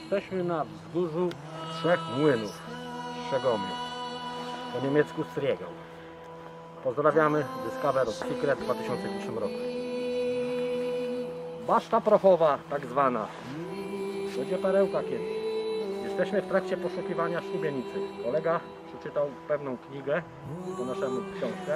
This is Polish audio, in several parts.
Jesteśmy na wzgórzu Trzech Młynów w Szczegomiu, po niemiecku Striegel. Pozdrawiamy Discover of Secret w 2001 roku. Baszta prochowa tak zwana. Będzie perełka kiedyś. Jesteśmy w trakcie poszukiwania szubienicy. Kolega przeczytał pewną knigę, po naszemu książkę.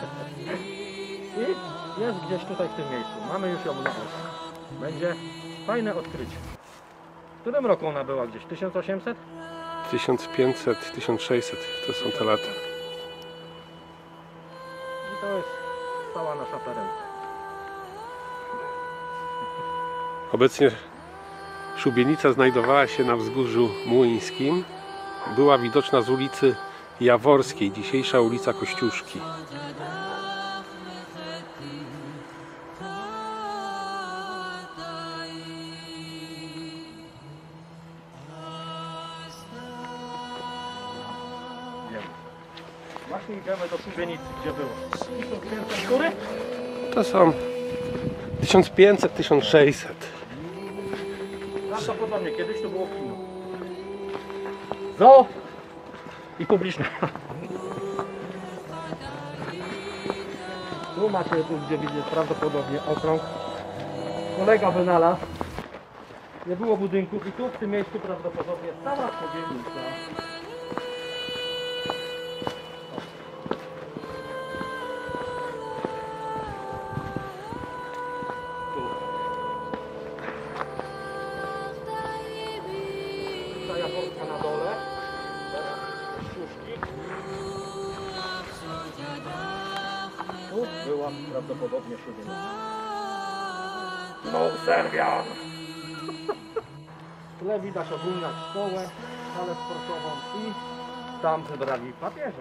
I jest gdzieś tutaj w tym miejscu. Mamy już ją na oku. Będzie fajne odkrycie. W którym roku ona była gdzieś? 1800? 1500, 1600 to są te lata. I to jest cała nasza perełka. Obecnie szubienica znajdowała się na wzgórzu młyńskim. Była widoczna z ulicy Jaworskiej, dzisiejsza ulica Kościuszki. Właśnie idziemy do szubienicy, gdzie było. Skóry? To są 1500, 1600. Prawdopodobnie kiedyś to było kino. Zoo i publiczne. Tu macie, tu gdzie widzicie prawdopodobnie okrąg. Kolega wynalazł. Nie było budynków i tu w tym miejscu prawdopodobnie cała szubienica. Jaworska na dole, teraz Kościuszki. Tu była prawdopodobnie szubienica. No Serbian! Tle widać ogólnie szkołę, salę sportową i tam wybrali papieża.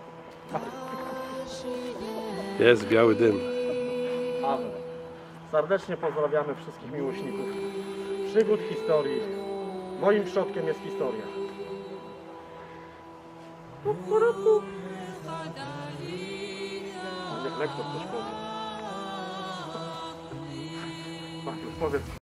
Jest biały dym. Ale serdecznie pozdrawiamy wszystkich miłośników przygód historii. Moim przodkiem jest historia. Niech lektor coś powie. Maciuś, powiedz.